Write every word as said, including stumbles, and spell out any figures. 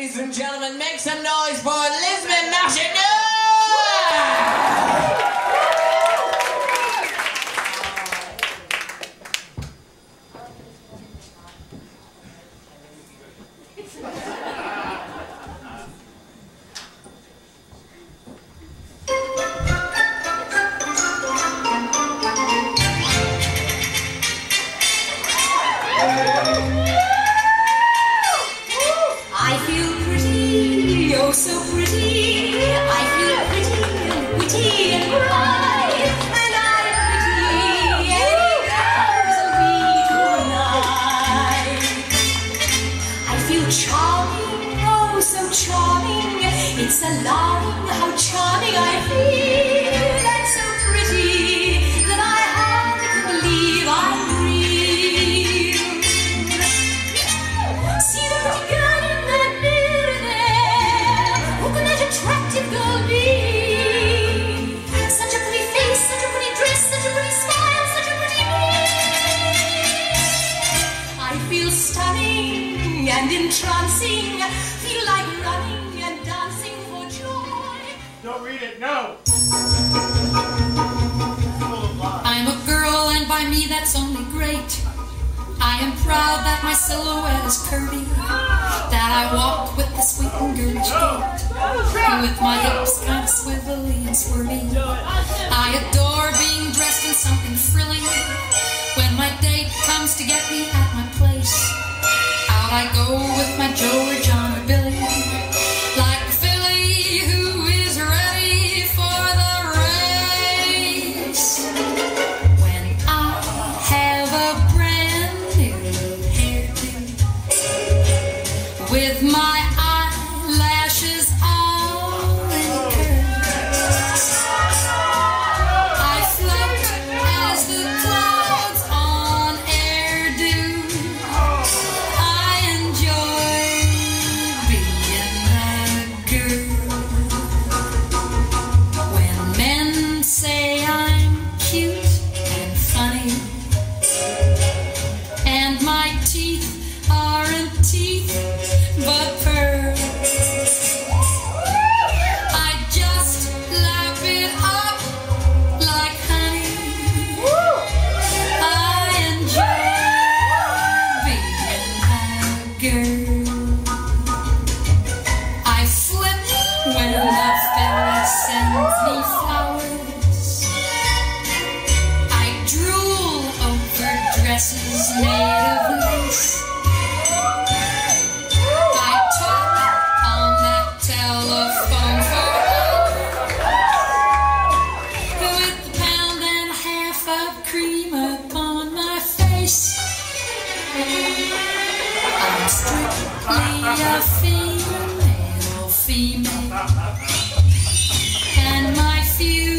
Ladies and gentlemen, make some noise for Lisbon Maginot! I feel pretty, oh so pretty. I feel pretty and witty and bright, and I'm pretty. Any girls will be tonight. I feel charming, oh so charming. It's alarming how charming I feel. And so pretty that I hardly can believe I'm real. See the pretty girl in that mirror there. Who can that attractive girl be? Such a pretty face, such a pretty dress, such a pretty smile, such a pretty me. I feel stunning and entrancing. Feel like running and dancing for joy. Don't read it, no! I'm a girl, and by me that's only great. I am proud that my silhouette is curvy, that I walk with the sweet and girlish gait, with my hips kind of swivelly and swervy. I adore being dressed in something frilly. When my date comes to get me at my place, out I go with my Joe or John or Billy, like a filly who is ready for the race. When I have a brand new hairdo, with my eyelashes all in curls, I float as the clouds on air do. I enjoy being that girl. When men say I'm cute and funny, and my teeth aren't teeth but pearls, I just lap it up like honey. I enjoy being that girl. I flip when the fella sends me flowers. I drool over dresses made of lace. I talk on that telephone for hours, with a pound and a half of cream upon my face. I'm strictly a female, female, and my few